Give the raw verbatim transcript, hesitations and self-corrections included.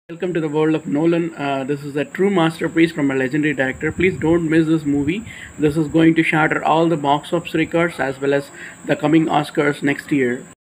Welcome to the world of Nolan. Uh, this is a true masterpiece from a legendary director. Please don't miss this movie. This is going to shatter all the box office records as well as the coming Oscars next year.